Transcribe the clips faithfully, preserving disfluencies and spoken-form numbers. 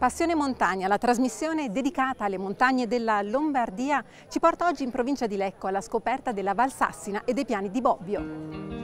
Passione Montagna, la trasmissione dedicata alle montagne della Lombardia, ci porta oggi in provincia di Lecco alla scoperta della Val Sassina e dei piani di Bobbio.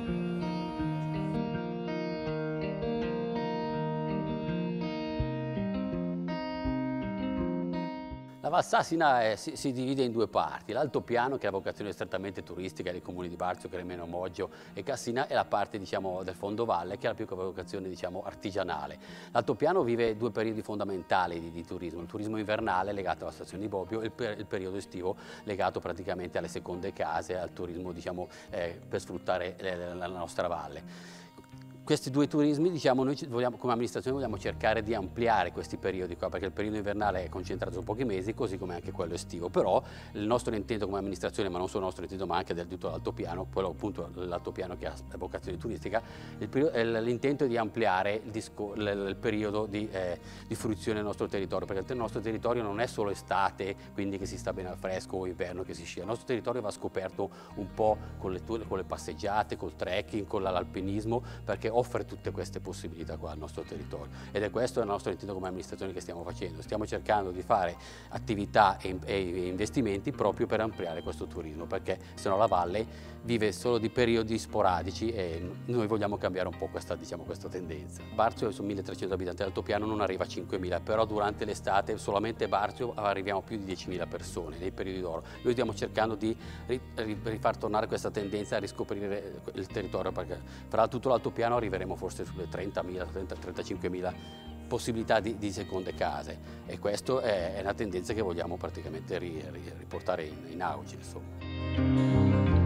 La Val Sassina è, si, si divide in due parti: l'altopiano, che ha vocazione strettamente turistica dei comuni di Barzio, Cremeno, Moggio e Cassina, e la parte diciamo, del fondovalle, che ha la più vocazione diciamo, artigianale. L'altopiano vive due periodi fondamentali di, di turismo: il turismo invernale legato alla stazione di Bobbio e il, per, il periodo estivo legato praticamente alle seconde case, al turismo diciamo, eh, per sfruttare eh, la nostra valle. Questi due turismi, diciamo, noi vogliamo, come amministrazione vogliamo cercare di ampliare questi periodi qua, perché il periodo invernale è concentrato su pochi mesi, così come anche quello estivo. Però il nostro intento come amministrazione, ma non solo il nostro intento, ma anche del tutto l'altopiano, quello appunto l'altopiano che ha vocazione turistica, l'intento è di ampliare il, disco, il, il periodo di, eh, di fruizione del nostro territorio, perché il nostro territorio non è solo estate, quindi che si sta bene al fresco, o inverno che si scia. Il nostro territorio va scoperto un po' con le, con le passeggiate, col trekking, con l'alpinismo, perché offre tutte queste possibilità qua al nostro territorio, ed è questo il nostro intento come amministrazione che stiamo facendo. Stiamo cercando di fare attività e, e investimenti proprio per ampliare questo turismo, perché se no la valle vive solo di periodi sporadici e noi vogliamo cambiare un po' questa, diciamo, questa tendenza. Barzio su milletrecento abitanti, l'altopiano non arriva a cinquemila, però durante l'estate solamente Barzio arriviamo a più di diecimila persone nei periodi d'oro. Noi stiamo cercando di rifar tornare questa tendenza a riscoprire il territorio, perché fra tutto l'altopiano arriveremo forse sulle trentamila, trentacinquemila possibilità di, di seconde case, e questa è, è una tendenza che vogliamo praticamente ri, ri, riportare in, in auge, insomma.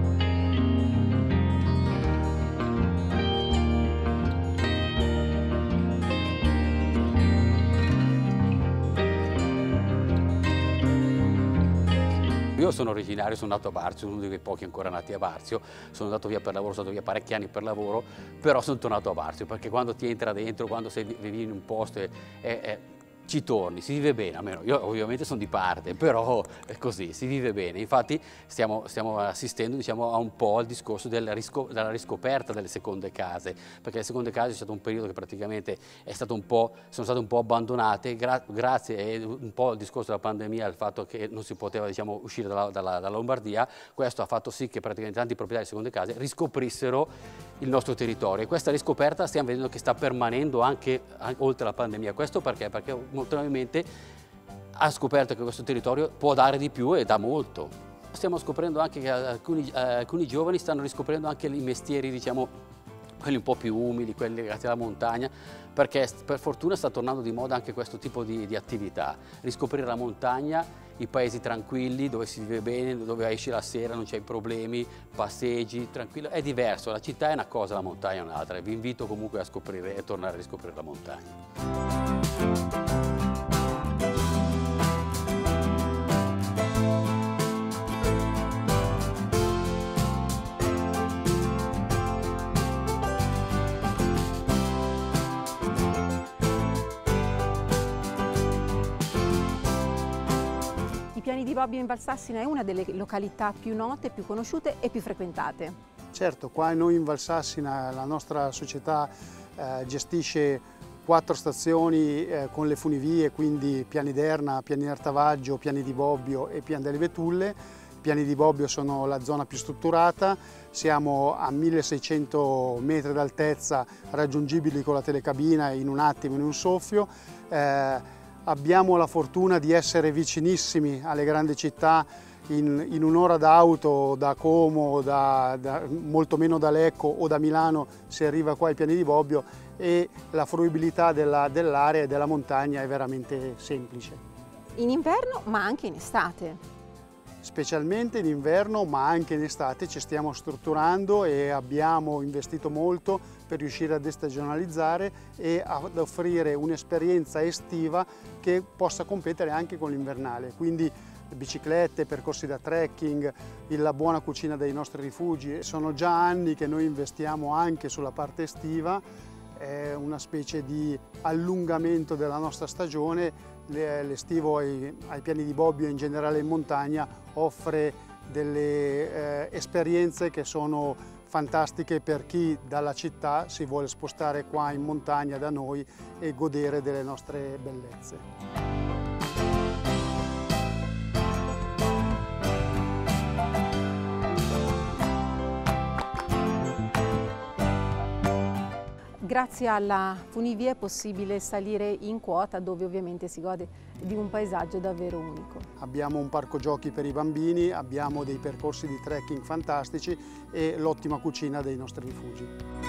Io sono originario, sono nato a Barzio, uno dei pochi ancora nati a Barzio, sono andato via per lavoro, sono andato via parecchi anni per lavoro, però sono tornato a Barzio, perché quando ti entra dentro, quando sei, vivi in un posto e, e, e ci torni, si vive bene, almeno io ovviamente sono di parte, però è così, si vive bene. Infatti stiamo, stiamo assistendo diciamo, a un po' al discorso della, risco, della riscoperta delle seconde case, perché le seconde case è stato un periodo che praticamente è stato un po', sono state un po' abbandonate, gra grazie un po' al discorso della pandemia, al fatto che non si poteva diciamo, uscire dalla, dalla, dalla Lombardia. Questo ha fatto sì che praticamente tanti proprietari di seconde case riscoprissero il nostro territorio, e questa riscoperta stiamo vedendo che sta permanendo anche, anche oltre la pandemia. Questo perché? Perché molto probabilmente ha scoperto che questo territorio può dare di più e dà molto. Stiamo scoprendo anche che alcuni, eh, alcuni giovani stanno riscoprendo anche i mestieri, diciamo, quelli un po' più umili, quelli legati alla montagna, perché per fortuna sta tornando di moda anche questo tipo di, di attività. Riscoprire la montagna, i paesi tranquilli, dove si vive bene, dove esci la sera, non c'hai problemi, passeggi, tranquillo. È diverso, la città è una cosa, la montagna è un'altra. Vi invito comunque a scoprire e tornare a riscoprire la montagna. I piani di Bobbio in Val Sassina è una delle località più note, più conosciute e più frequentate. Certo, qua noi in Val Sassina la nostra società eh, gestisce quattro stazioni eh, con le funivie, quindi Piani d'Erna, Piani Artavaggio, Piani di Bobbio e Pian delle Betulle. I Piani di Bobbio sono la zona più strutturata, siamo a milleseicento metri d'altezza, raggiungibili con la telecabina in un attimo, in un soffio. Eh, Abbiamo la fortuna di essere vicinissimi alle grandi città, in, in un'ora d'auto da Como, da, da, molto meno da Lecco o da Milano si arriva qua ai Piani di Bobbio, e la fruibilità dell'area dell e della montagna è veramente semplice. In inverno ma anche in estate. Specialmente in inverno ma anche in estate ci stiamo strutturando e abbiamo investito molto per riuscire a destagionalizzare e ad offrire un'esperienza estiva che possa competere anche con l'invernale. Quindi biciclette, percorsi da trekking, la buona cucina dei nostri rifugi. Sono già anni che noi investiamo anche sulla parte estiva, è una specie di allungamento della nostra stagione. L'estivo ai, ai Piani di Bobbio e in generale in montagna offre delle eh, esperienze che sono fantastiche per chi dalla città si vuole spostare qua in montagna da noi e godere delle nostre bellezze. Grazie alla funivia è possibile salire in quota, dove ovviamente si gode di un paesaggio davvero unico. Abbiamo un parco giochi per i bambini, abbiamo dei percorsi di trekking fantastici e l'ottima cucina dei nostri rifugi.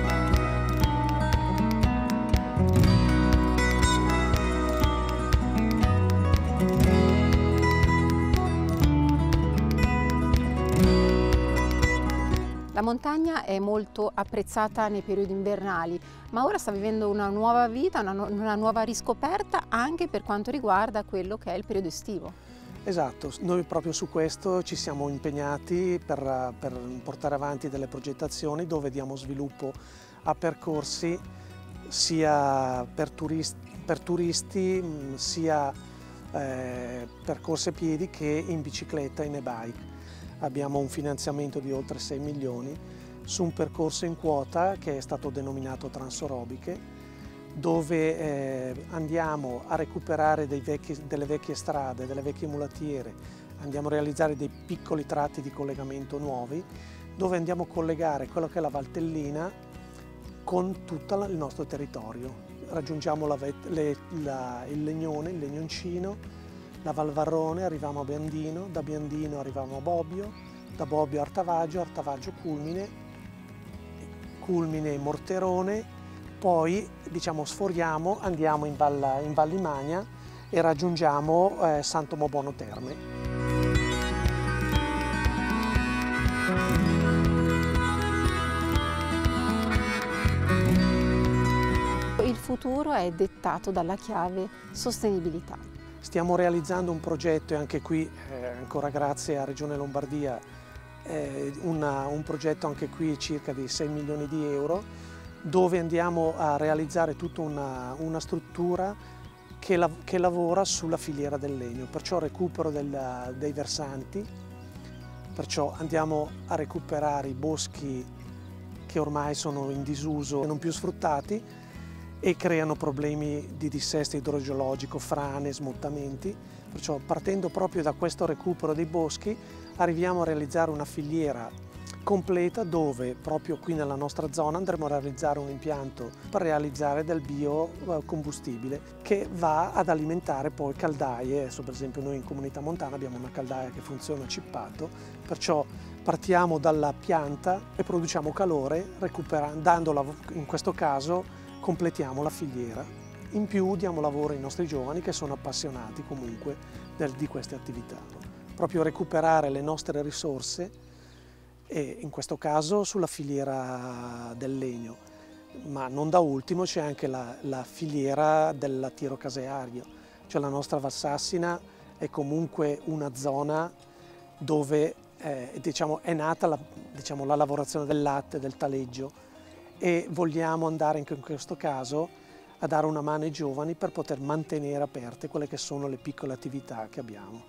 La montagna è molto apprezzata nei periodi invernali, ma ora sta vivendo una nuova vita, una, una nuova riscoperta anche per quanto riguarda quello che è il periodo estivo. Esatto, noi proprio su questo ci siamo impegnati per, per portare avanti delle progettazioni dove diamo sviluppo a percorsi sia per turisti, per turisti sia eh, percorsi a piedi che in bicicletta e in e-bike. Abbiamo un finanziamento di oltre sei milioni su un percorso in quota che è stato denominato Transorobiche, dove eh, andiamo a recuperare dei vecchi, delle vecchie strade, delle vecchie mulattiere, andiamo a realizzare dei piccoli tratti di collegamento nuovi, dove andiamo a collegare quello che è la Valtellina con tutto il nostro territorio. Raggiungiamo la, le, la, il Legnone, il Legnoncino, la Valvarrone, arriviamo a Biandino, da Biandino arriviamo a Bobbio, da Bobbio a Artavaggio, Artavaggio Culmine, Culmine Morterone, poi diciamo sforiamo, andiamo in, Val, in Val di Magna e raggiungiamo eh, Santo Mobono Terme. Il futuro è dettato dalla chiave sostenibilità. Stiamo realizzando un progetto e anche qui, eh, ancora grazie a Regione Lombardia, eh, una, un progetto anche qui circa di sei milioni di euro, dove andiamo a realizzare tutta una, una struttura che, la, che lavora sulla filiera del legno, perciò recupero del, dei versanti, perciò andiamo a recuperare i boschi che ormai sono in disuso e non più sfruttati, e creano problemi di dissesto idrogeologico, frane, smottamenti. Perciò partendo proprio da questo recupero dei boschi arriviamo a realizzare una filiera completa dove proprio qui nella nostra zona andremo a realizzare un impianto per realizzare del biocombustibile che va ad alimentare poi caldaie. Adesso per esempio noi in Comunità Montana abbiamo una caldaia che funziona a cippato, perciò partiamo dalla pianta e produciamo calore recuperando, dandola in questo caso completiamo la filiera. In più diamo lavoro ai nostri giovani che sono appassionati comunque del, di queste attività. Proprio recuperare le nostre risorse e in questo caso sulla filiera del legno, ma non da ultimo c'è anche la, la filiera del lattiero caseario, cioè la nostra Valsassina è comunque una zona dove eh, diciamo, è nata la, diciamo, la lavorazione del latte, del taleggio, e vogliamo andare anche in questo caso a dare una mano ai giovani per poter mantenere aperte quelle che sono le piccole attività che abbiamo.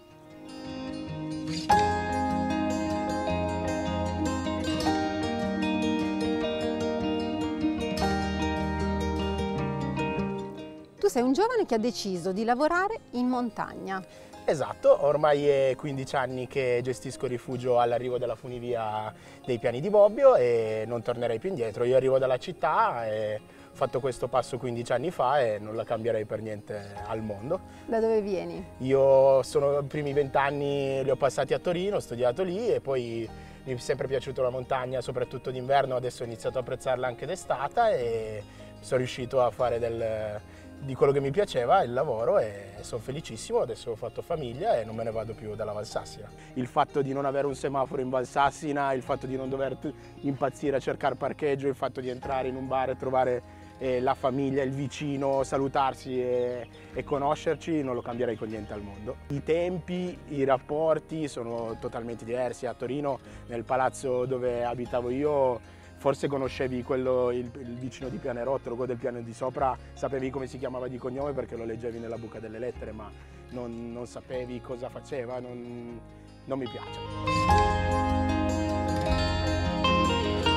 Tu sei un giovane che ha deciso di lavorare in montagna. Esatto, ormai è quindici anni che gestisco il rifugio all'arrivo della funivia dei Piani di Bobbio e non tornerei più indietro. Io arrivo dalla città e ho fatto questo passo quindici anni fa e non la cambierei per niente al mondo. Da dove vieni? Io sono i primi vent'anni li ho passati a Torino, ho studiato lì e poi mi è sempre piaciuta la montagna, soprattutto d'inverno, adesso ho iniziato a apprezzarla anche d'estate e sono riuscito a fare del... di quello che mi piaceva, il lavoro, e sono felicissimo. Adesso ho fatto famiglia e non me ne vado più dalla Valsassina. Il fatto di non avere un semaforo in Valsassina, il fatto di non dover impazzire a cercare parcheggio, il fatto di entrare in un bar e trovare eh, la famiglia, il vicino, salutarsi e, e conoscerci, non lo cambierei con niente al mondo. I tempi, i rapporti sono totalmente diversi. A Torino, nel palazzo dove abitavo io, forse conoscevi quello, il, il vicino di Pianerottolo, quello del piano di sopra, sapevi come si chiamava di cognome perché lo leggevi nella buca delle lettere, ma non, non sapevi cosa faceva, non, non mi piace.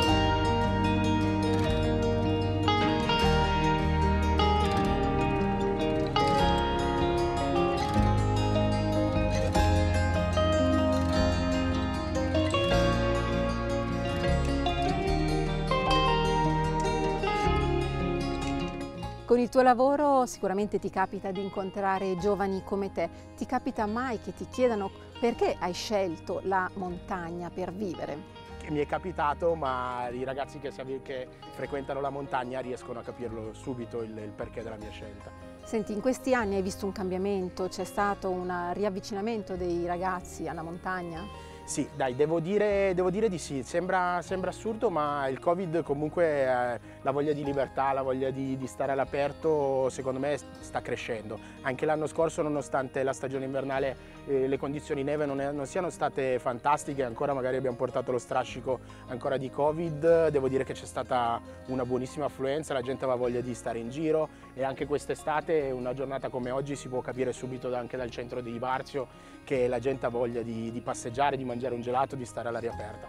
Con il tuo lavoro sicuramente ti capita di incontrare giovani come te. Ti capita mai che ti chiedano perché hai scelto la montagna per vivere? Mi è capitato, ma i ragazzi che, che frequentano la montagna riescono a capirlo subito il, il perché della mia scelta. Senti, in questi anni hai visto un cambiamento? C'è stato un riavvicinamento dei ragazzi alla montagna? Sì, dai, devo dire, devo dire di sì. Sembra, sembra assurdo, ma il Covid comunque, eh, la voglia di libertà, la voglia di, di stare all'aperto, secondo me sta crescendo. Anche l'anno scorso, nonostante la stagione invernale, eh, le condizioni neve non, è, non siano state fantastiche, ancora magari abbiamo portato lo strascico ancora di Covid, devo dire che c'è stata una buonissima affluenza, la gente aveva voglia di stare in giro e anche quest'estate, una giornata come oggi, si può capire subito anche dal centro di Varzio che la gente ha voglia di, di passeggiare, di mangiare un gelato, di stare all'aria aperta.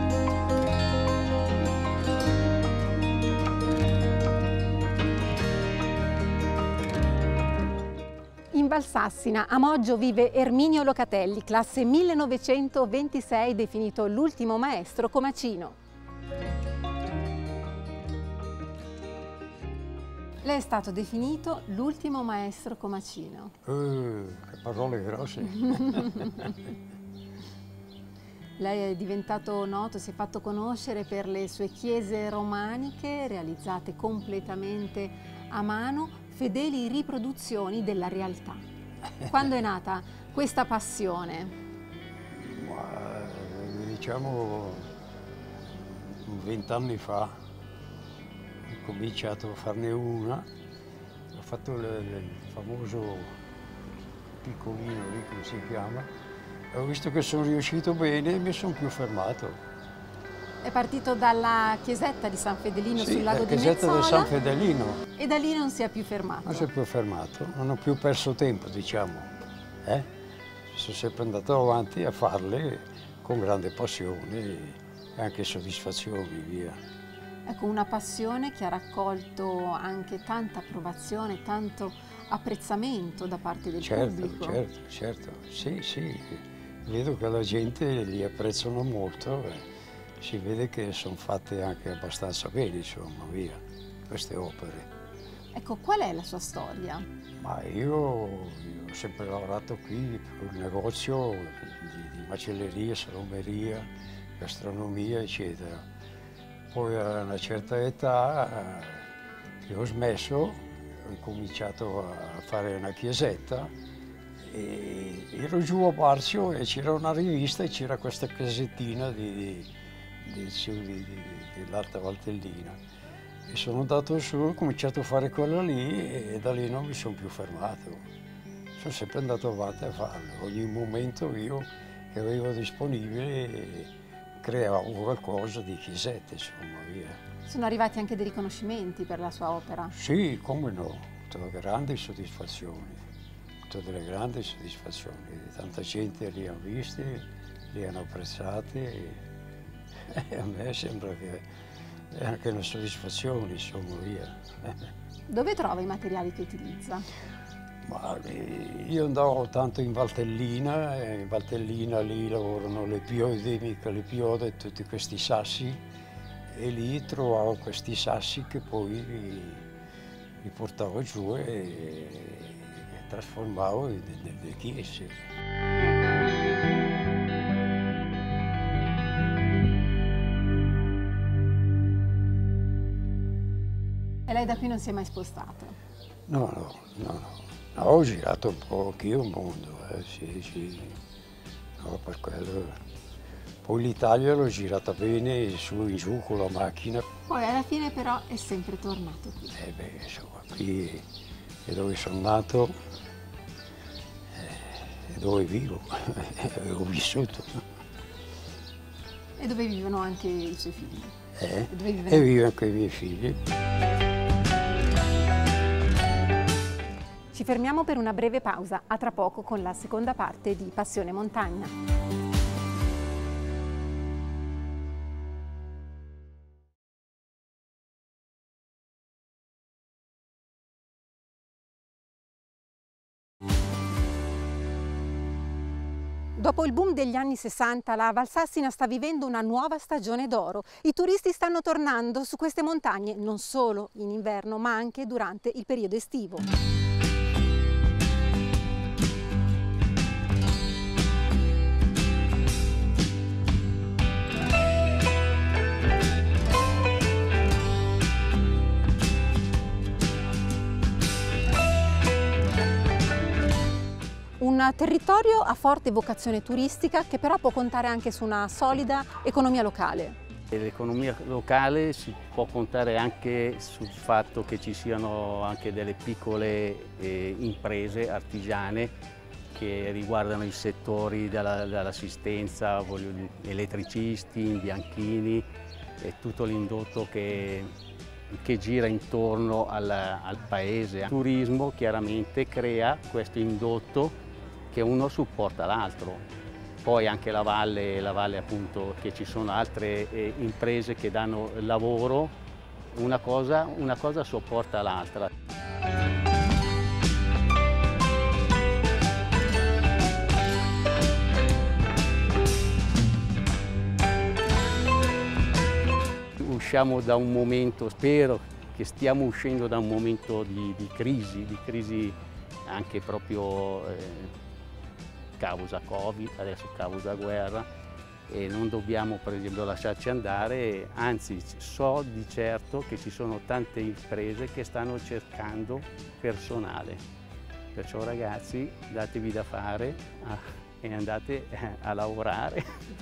In Valsassina, a Moggio, vive Erminio Locatelli, classe millenovecentoventisei, definito l'ultimo maestro comacino. Lei è stato definito l'ultimo maestro comacino. Uh, che parole grosse! Lei è diventato noto, si è fatto conoscere per le sue chiese romaniche realizzate completamente a mano, fedeli riproduzioni della realtà. Quando è nata questa passione? Ma, diciamo vent'anni fa. Ho cominciato a farne una, ho fatto il, il famoso piccolino lì, come si chiama, e ho visto che sono riuscito bene e mi sono più fermato. È partito dalla chiesetta di San Fedelino Sì, sul lago di Mezzola. Chiesetta di San Fedelino. E da lì non si è più fermato. Non si è più fermato, non ho più perso tempo, diciamo. Eh? Sono sempre andato avanti a farle con grande passione e anche soddisfazioni, via. Ecco, una passione che ha raccolto anche tanta approvazione, tanto apprezzamento da parte del certo, pubblico. Certo, certo, sì, sì, vedo che la gente li apprezzano molto, e si vede che sono fatte anche abbastanza bene, insomma, via, queste opere. Ecco, qual è la sua storia? Ma io, io ho sempre lavorato qui per un negozio di, di macelleria, salumeria, gastronomia, eccetera. Poi a una certa età che ho smesso, ho cominciato a fare una chiesetta e ero giù a Barzio e c'era una rivista e c'era questa casettina di, di, di, di, dell'Alta Valtellina. E sono andato su, ho cominciato a fare quella lì e da lì non mi sono più fermato. Sono sempre andato avanti a farlo. Ogni momento io che avevo disponibile creavo qualcosa di chiesette, insomma, via. Sono arrivati anche dei riconoscimenti per la sua opera? Sì, come no, tutte grandi soddisfazioni, tutte delle grandi soddisfazioni. Tanta gente li ha visti, li hanno apprezzati e, e a me sembra che è anche una soddisfazione, insomma, via. Dove trova i materiali che utilizza? Ma io andavo tanto in Valtellina, e in Valtellina lì lavorano le piode, mica le piode, tutti questi sassi, e lì trovavo questi sassi che poi li, li portavo giù e, e trasformavo in delle chiese. E lei da qui non si è mai spostato? No, no, no, no. Ho girato un po' anch'io il mondo, eh, sì, sì, no, per quello. Poi l'Italia l'ho girata bene, su in giù con la macchina. Poi alla fine però è sempre tornato qui. Eh beh, insomma, qui è dove sono nato, eh, è dove vivo, ho vissuto. E dove vivono anche i suoi figli? Eh? E dove vivono... E vivono anche i miei figli. Ci fermiamo per una breve pausa, a tra poco con la seconda parte di Passione Montagna. Dopo il boom degli anni sessanta, la Valsassina sta vivendo una nuova stagione d'oro. I turisti stanno tornando su queste montagne non solo in inverno, ma anche durante il periodo estivo. Un territorio a forte vocazione turistica che però può contare anche su una solida economia locale. L'economia locale si può contare anche sul fatto che ci siano anche delle piccole eh, imprese artigiane che riguardano i settori dell'assistenza, elettricisti, imbianchini e tutto l'indotto che, che gira intorno al, al paese. Il turismo chiaramente crea questo indotto che uno supporta l'altro. Poi anche la valle, la valle appunto, che ci sono altre eh, imprese che danno lavoro, una cosa, una cosa supporta l'altra. Usciamo da un momento, spero che stiamo uscendo da un momento di, di crisi, di crisi anche proprio eh, causa Covid, adesso causa guerra, e non dobbiamo per esempio lasciarci andare, anzi so di certo che ci sono tante imprese che stanno cercando personale, perciò ragazzi datevi da fare ah, e andate a lavorare.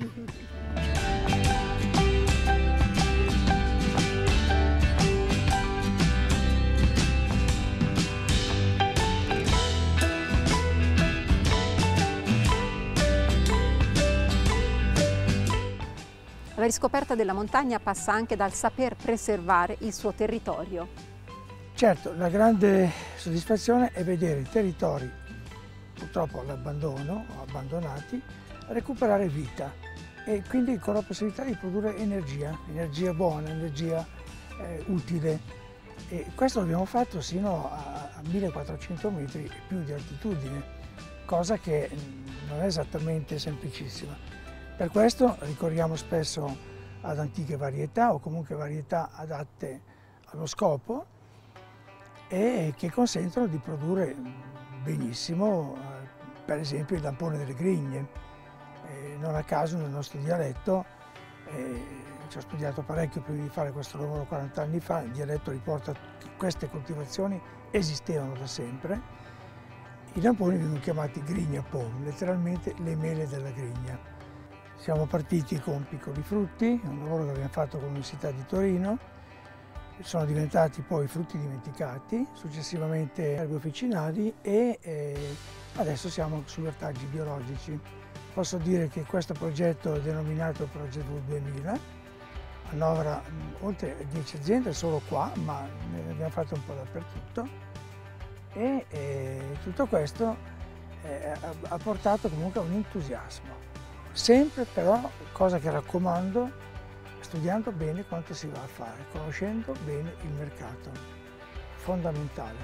La riscoperta della montagna passa anche dal saper preservare il suo territorio. Certo, la grande soddisfazione è vedere i territori, purtroppo all'abbandono o abbandonati, recuperare vita e quindi con la possibilità di produrre energia, energia buona, energia eh, utile. E questo l'abbiamo fatto sino a, a millequattrocento metri e più di altitudine, cosa che non è esattamente semplicissima. Per questo ricorriamo spesso ad antiche varietà o comunque varietà adatte allo scopo e che consentono di produrre benissimo, per esempio il lampone delle grigne. Eh, non a caso nel nostro dialetto, eh, ci ho studiato parecchio prima di fare questo lavoro quaranta anni fa, il dialetto riporta che queste coltivazioni esistevano da sempre. I lamponi vengono chiamati grigna pom, letteralmente le mele della grigna. Siamo partiti con piccoli frutti, un lavoro che abbiamo fatto con l'Università di Torino, sono diventati poi frutti dimenticati, successivamente erbe officinali e eh, adesso siamo sugli ortaggi biologici. Posso dire che questo progetto è denominato Progetto duemila, annovera oltre dieci aziende solo qua, ma ne abbiamo fatto un po' dappertutto e eh, tutto questo eh, ha portato comunque a un entusiasmo. Sempre però, cosa che raccomando, studiando bene quanto si va a fare, conoscendo bene il mercato, fondamentale.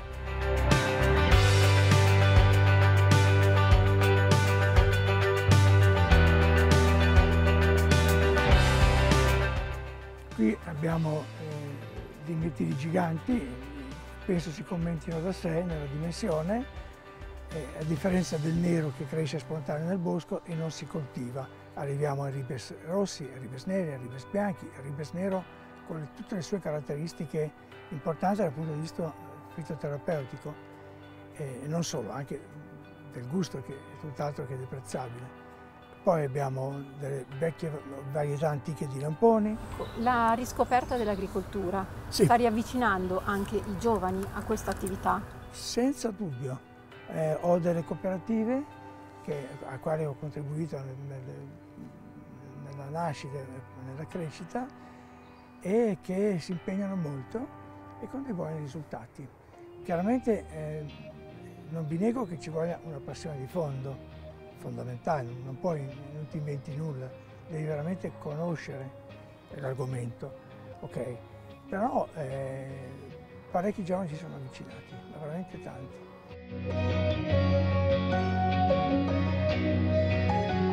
Qui abbiamo eh, dei mettili giganti, penso si commentino da sé nella dimensione. Eh, a differenza del nero che cresce spontaneo nel bosco e non si coltiva. Arriviamo ai ribes rossi, ai ribes neri, ai ribes bianchi, al ribes nero con le, tutte le sue caratteristiche importanti dal punto di vista fitoterapeutico e non solo, anche del gusto che è tutt'altro che apprezzabile. Poi abbiamo delle vecchie varietà antiche di lamponi. La riscoperta dell'agricoltura sì. sta riavvicinando anche i giovani a questa attività? Senza dubbio. Eh, ho delle cooperative che, a quali ho contribuito nel, nel, nella nascita e nella crescita e che si impegnano molto e con dei buoni risultati. Chiaramente eh, non vi nego che ci voglia una passione di fondo, fondamentale, non puoi, non ti inventi nulla, devi veramente conoscere l'argomento, ok? Però eh, parecchi giovani si sono avvicinati, ma veramente tanti.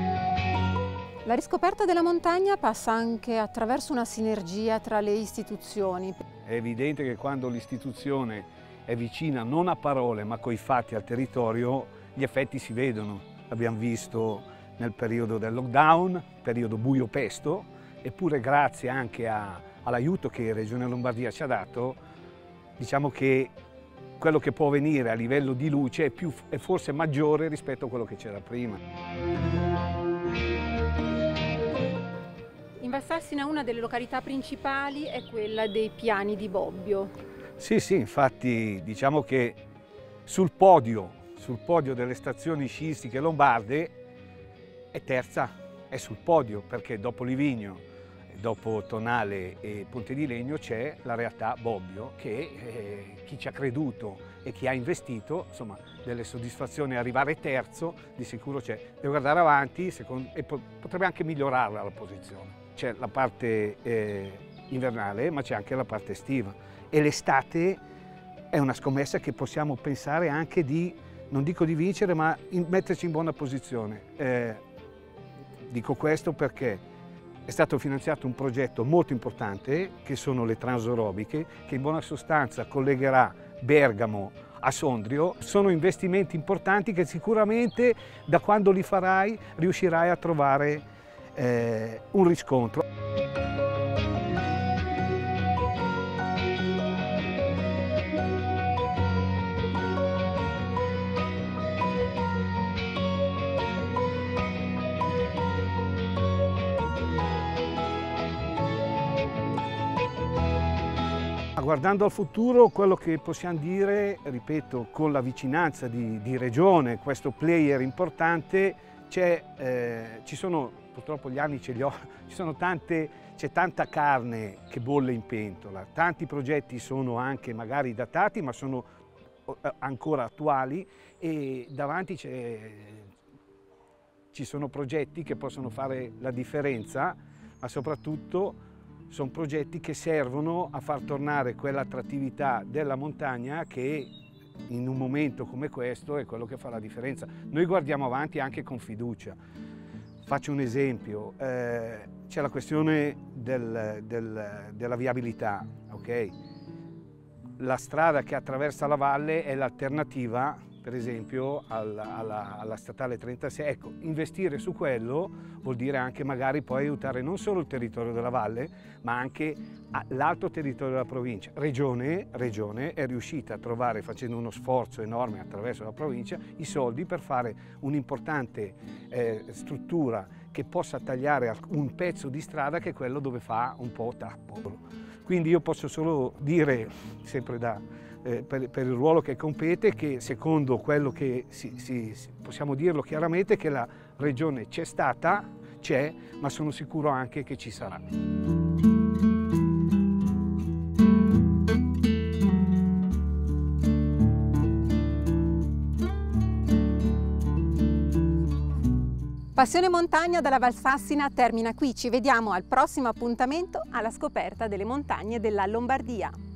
La riscoperta della montagna passa anche attraverso una sinergia tra le istituzioni. È evidente che quando l'istituzione è vicina non a parole ma coi fatti al territorio, gli effetti si vedono. L'abbiamo visto nel periodo del lockdown, periodo buio pesto, eppure grazie anche all'aiuto che Regione Lombardia ci ha dato, diciamo che quello che può venire a livello di luce è, più, è forse maggiore rispetto a quello che c'era prima. In Valsassina una delle località principali è quella dei Piani di Bobbio. Sì, sì, infatti diciamo che sul podio, sul podio delle stazioni sciistiche lombarde è terza, è sul podio perché dopo Livigno, dopo Tonale e Ponte di Legno c'è la realtà Bobbio che eh, chi ci ha creduto e chi ha investito, insomma, delle soddisfazioni, arrivare terzo di sicuro c'è. Deve guardare avanti secondo, e po potrebbe anche migliorarla la posizione. C'è la parte eh, invernale ma c'è anche la parte estiva e l'estate è una scommessa che possiamo pensare anche di, non dico di vincere, ma in, metterci in buona posizione. Eh, dico questo perché è stato finanziato un progetto molto importante che sono le Transorobiche che in buona sostanza collegherà Bergamo a Sondrio. Sono investimenti importanti che sicuramente da quando li farai riuscirai a trovare Eh, un riscontro. Guardando al futuro, quello che possiamo dire, ripeto, con la vicinanza di, di Regione, questo player importante, c'è, eh, ci sono purtroppo gli anni ce li ho, ci sono tante, c'è tanta carne che bolle in pentola, tanti progetti sono anche magari datati ma sono ancora attuali e davanti ci sono progetti che possono fare la differenza, ma soprattutto sono progetti che servono a far tornare quell'attrattività della montagna che in un momento come questo è quello che fa la differenza. Noi guardiamo avanti anche con fiducia. Faccio un esempio, eh, c'è la questione del, del, della viabilità, ok? La strada che attraversa la valle è l'alternativa, per esempio, alla, alla, alla statale trentasei. Ecco, investire su quello vuol dire anche magari poi aiutare non solo il territorio della valle, ma anche l'altro territorio della provincia. Regione, Regione è riuscita a trovare, facendo uno sforzo enorme attraverso la provincia, i soldi per fare un'importante eh, struttura che possa tagliare un pezzo di strada che è quello dove fa un po' tappo. Quindi io posso solo dire, sempre da, eh, per, per il ruolo che compete, che secondo quello che si, si, possiamo dirlo chiaramente, che la Regione c'è stata, c'è, ma sono sicuro anche che ci sarà. Passione Montagna dalla Valsassina termina qui, ci vediamo al prossimo appuntamento alla scoperta delle montagne della Lombardia.